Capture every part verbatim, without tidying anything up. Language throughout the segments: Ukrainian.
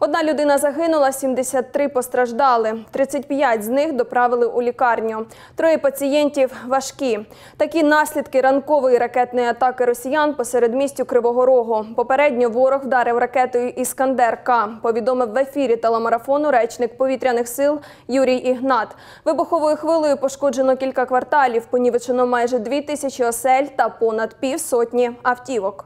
Одна людина загинула, сімдесят три постраждали. тридцять п'ять з них доправили у лікарню. Троє пацієнтів важкі. Такі наслідки ранкової ракетної атаки росіян по середмістю Кривого Рогу. Попередньо ворог вдарив ракетою «Іскандер-К», повідомив в ефірі телемарафону речник повітряних сил Юрій Ігнат. Вибуховою хвилею пошкоджено кілька кварталів, понівечено майже дві тисячі осель та понад півсотні автівок.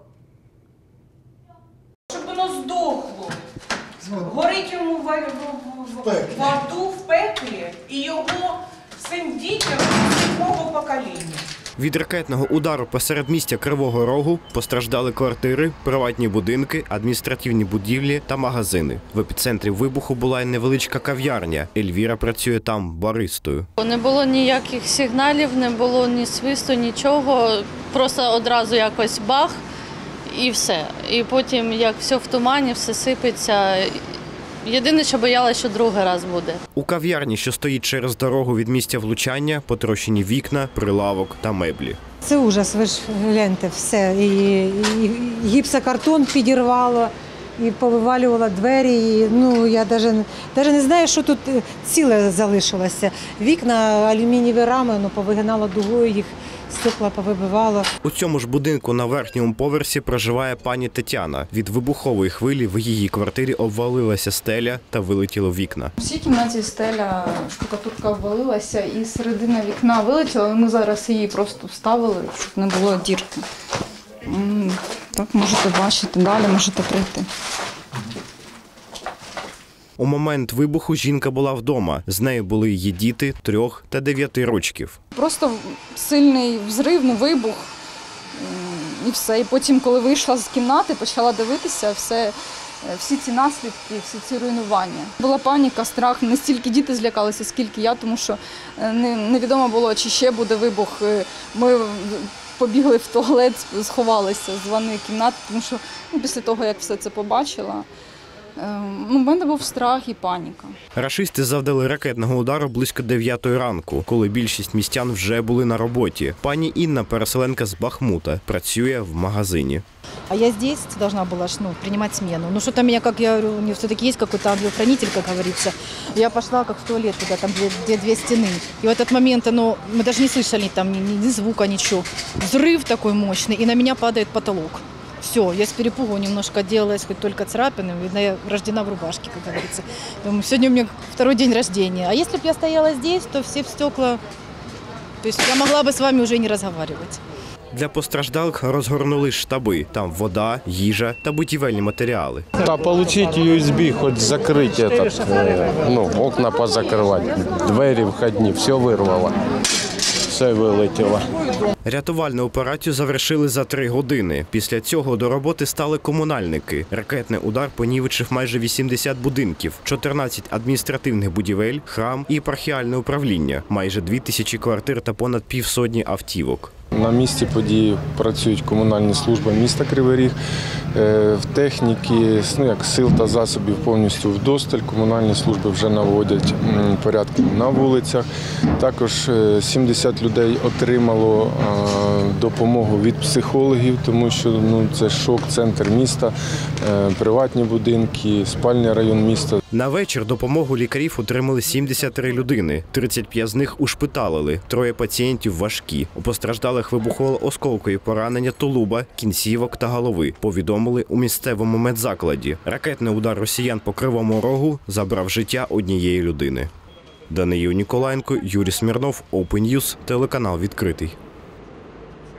Щоб воно здохло. Горить йому в аду, в пеклі, і його всім дітям нового покоління. Від ракетного удару посеред містя Кривого Рогу постраждали квартири, приватні будинки, адміністративні будівлі та магазини. В епіцентрі вибуху була й невеличка кав'ярня. Ельвіра працює там баристою. Не було ніяких сигналів, не було ні свисту, нічого. Просто одразу якось бах і все. І потім, як все в тумані, все сипеться. Єдине, що боялася, що другий раз буде. У кав'ярні, що стоїть через дорогу від місця влучання, потрощені вікна, прилавок та меблі. Це ужас, ви ж гляньте, все. І, і гіпсокартон підірвало, і повивалювало двері. І, ну, я навіть, навіть не знаю, що тут ціле залишилося. Вікна, алюмінієві рами, ну, повигинало дугою їх. Стекла повибивало. У цьому ж будинку на верхньому поверсі проживає пані Тетяна. Від вибухової хвилі в її квартирі обвалилася стеля та вилетіло вікна. У всій кімнаті стеля, штукатурка обвалилася і середина вікна вилетіла. Ми зараз її просто вставили, щоб не було дірки. Так можете бачити, далі можете прийти. У момент вибуху жінка була вдома. З нею були її діти трьох та дев'яти років. Просто сильний взрив, ну, вибух і все. І потім, коли вийшла з кімнати, почала дивитися все, всі ці наслідки, всі ці руйнування. Була паніка, страх. Не стільки діти злякалися, скільки я, тому що невідомо було, чи ще буде вибух. Ми побігли в туалет, сховалися з ванної кімнати, тому що ну, після того, як все це побачила, у мене був страх і паніка. Рашисти завдали ракетного удару близько дев'ятої ранку, коли більшість містян вже були на роботі. Пані Інна, переселенка з Бахмута, працює в магазині. А я здесь должна была ну, принимать смену. Ну что-то меня, как я говорю, у нее все-таки есть какой-то ангел-хранитель, как говорится. Я пошла как в туалет, туда, там где, где две стены. И в этот момент, ну, мы даже не слышали там ни, ни звука, ничего. Взрыв такой мощный, и на меня падает потолок. Все, я с перепугу немножко делалась, хоть только царапины. Видно, я рождена в рубашке, как говорится. Думаю, сегодня у меня второй день рождения. А если бы я стояла здесь, то все в стекла... То есть я могла бы с вами уже не разговаривать. Для постраждалих розгорнули штаби. Там вода, їжа та будівельні матеріали. Та отримати ю ес бі, хоч закрити, этот, ну, окна позакривати, двері входні, все вирвало. Все вилетіло. Рятувальну операцію завершили за три години. Після цього до роботи стали комунальники. Ракетний удар понівечив майже вісімдесят будинків, чотирнадцять адміністративних будівель, храм і єпархіальне управління, майже дві тисячі квартир та понад півсотні автівок. На місці події працюють комунальні служби міста Кривий Ріг. В техніки, ну, як сил та засобів повністю вдосталь. Комунальні служби вже наводять порядки на вулицях. Також сімдесят людей отримало допомогу від психологів, тому що ну, це шок, центр міста, приватні будинки, спальний район міста. На вечір допомогу лікарів отримали сімдесят три людини. тридцять п'ять з них ушпиталили, троє пацієнтів важкі. У постраждалих вибухово-осколкові поранення тулуба, кінцівок та голови, повідомили у місцевому медзакладі. Ракетний удар росіян по Кривому Рогу забрав життя однієї людини. Даниїл Ніколаєнко, Юрій Смірнов, Open News, телеканал «Відкритий».